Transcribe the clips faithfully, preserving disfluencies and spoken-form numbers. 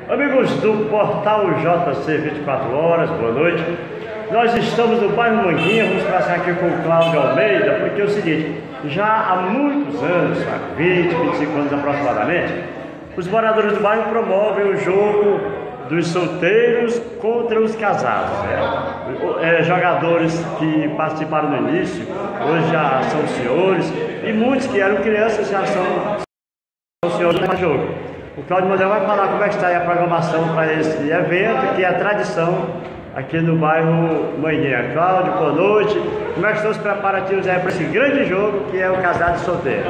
Amigos do Portal J C vinte e quatro horas, boa noite. Nós estamos no bairro Manguinha, vamos passar aqui com o Cláudio Almeida, porque é o seguinte, já há muitos anos, há vinte, vinte e cinco anos aproximadamente, os moradores do bairro promovem o jogo dos solteiros contra os casados. É, é, jogadores que participaram no início, hoje já são senhores, e muitos que eram crianças já são, são senhores no jogo. O Cláudio Almeida vai falar como é que está aí a programação para esse evento, que é a tradição aqui no bairro Manguinha. Cláudio, boa noite. Como é que estão os preparativos aí para esse grande jogo que é o casado e solteiro?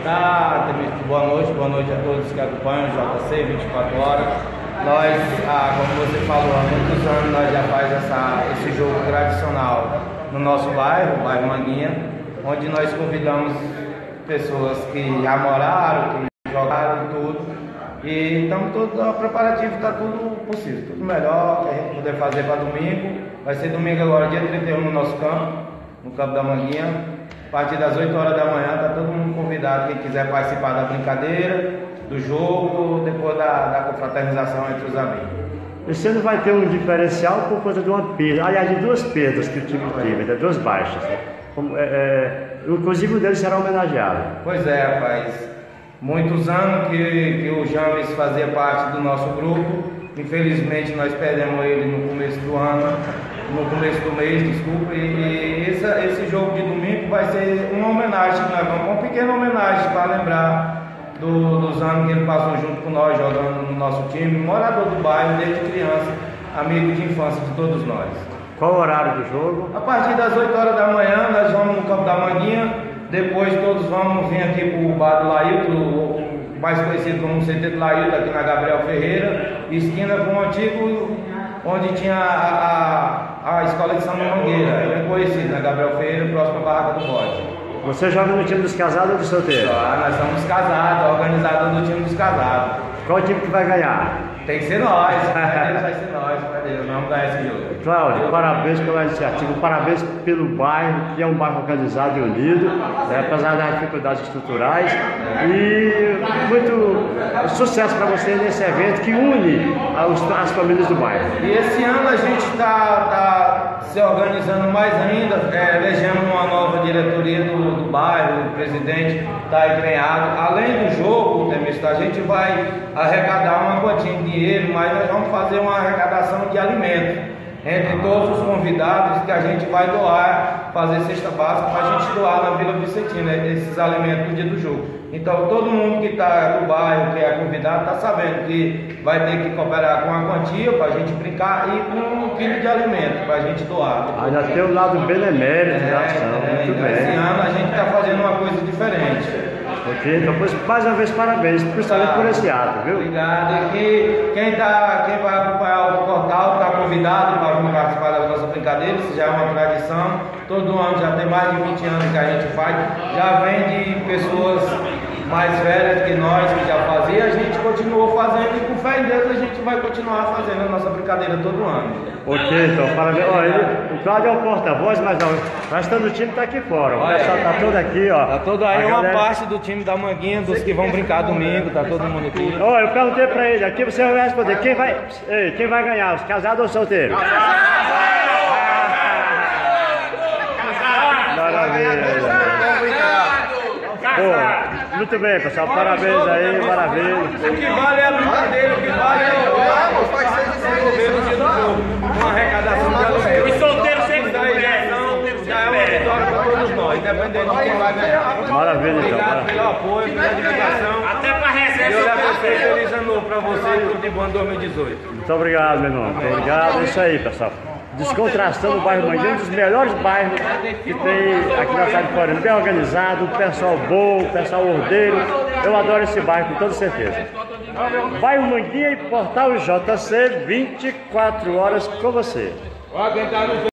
Tá, boa noite, boa noite a todos que acompanham o J C vinte e quatro horas. Nós, ah, como você falou, há muitos anos nós já faz essa, esse jogo tradicional no nosso bairro, o bairro Manguinha, onde nós convidamos pessoas que já moraram, que jogaram tudo. E então todo o preparativo está tudo possível, tudo melhor que a gente puder fazer para domingo. Vai ser domingo agora, dia trinta e um, no nosso campo, no campo da Manguinha. A partir das oito horas da manhã está todo mundo convidado, quem quiser participar da brincadeira, do jogo, depois da, da confraternização entre os amigos. Esse ano vai ter um diferencial por conta de uma perda, aliás, de duas perdas que o time teve, de duas baixas. Né? Como, é, é, inclusive um deles será homenageado. Pois é, rapaz. Muitos anos que, que o James fazia parte do nosso grupo, infelizmente nós perdemos ele no começo do ano, no começo do mês, desculpa, e, e esse, esse jogo de domingo vai ser uma homenagem, nós vamos, uma pequena homenagem para lembrar do, dos anos que ele passou junto com nós, jogando no nosso time, morador do bairro desde criança, amigo de infância de todos nós. Qual o horário do jogo? A partir das oito horas da manhã, nós vamos no campo da Manguinha. Depois todos vamos vir aqui para o bar do Lailton, mais conhecido como C T do Lailton, aqui na Gabriel Ferreira, esquina com o antigo, onde tinha a, a, a escola de São Mangueira, bem conhecido, na Gabriel Ferreira, próximo à Barraca do Bode. Você joga no time dos casados ou dos solteiros? Ah, nós somos casados, organizador do time dos casados. Qual time que vai ganhar? Tem que ser nós, vai ser nós, nós vamos ganhar esse jogo. Cláudio, parabéns pela iniciativa, parabéns pelo bairro, que é um bairro organizado e unido, né, apesar das dificuldades estruturais, e muito sucesso para você nesse evento que une as famílias do bairro. E esse ano a gente está tá se organizando mais ainda, é, elegendo uma nova diretoria do, do bairro, o presidente está empenhado. Além do jogo, Temista, a gente vai arrecadar uma quantia de dinheiro, mas nós vamos fazer uma arrecadação de alimentos entre todos os convidados, que a gente vai doar, fazer cesta básica para a gente doar na Vila Vicentina, esses alimentos no dia do jogo. Então todo mundo que está do bairro, que é convidado, está sabendo que vai ter que cooperar com a quantia para a gente brincar e com um quilo de alimento para a gente doar. Ainda tem o lado benemérito da ação, é, muito bem. Esse ano a gente está fazendo uma coisa diferente. Ok, então mais uma vez parabéns, principalmente tá, por esse ato, viu? Obrigado. E que quem, tá, quem vai acompanhar o portal está convidado para participar da nossa brincadeira, isso já é uma tradição. Todo ano, já tem mais de vinte anos que a gente faz, já vem de pessoas mais velhas que nós, que já faziam, a gente continuou fazendo e com fé em Deus a gente vai continuar fazendo a nossa brincadeira todo ano. Ok, então parabéns. Ó, ele, o Cláudio é o porta-voz, mas não, o restante do time está aqui fora. O pessoal está todo aqui, ó. Está todo aí, uma galera... parte do time da Manguinha, dos que vão brincar domingo, tá todo mundo aqui. Ó, eu perguntei para ele, aqui você vai responder, quem vai, ei, quem vai ganhar, os casados ou solteiros? Maravilha. Pô, muito bem, pessoal, parabéns aí, maravilha. O que vale é a brincadeira, o que vale é o governo do jogo. Uma arrecadação de aluguel. Os solteiros sempre da eleição já é uma vitória para todos nós, independente de quem vai ganhar. Maravilha, então. Obrigado pelo apoio, pela divulgação. Até para reserva. Eu lhe feliz ano novo para vocês, tudo de bom em dois mil e dezoito. Muito obrigado, meu irmão. Muito obrigado. É isso aí, pessoal. Descontração no bairro Manguinha, um dos melhores bairros que tem aqui na cidade de Floriano, bem organizado, pessoal bom, pessoal ordeiro. Eu adoro esse bairro com toda certeza. Bairro Manguinha e Portal J C vinte e quatro horas com você.